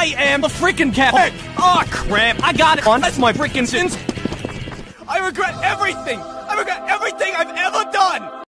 I am the freaking cat. Oh crap! I got it on. That's my freaking sins. I regret everything.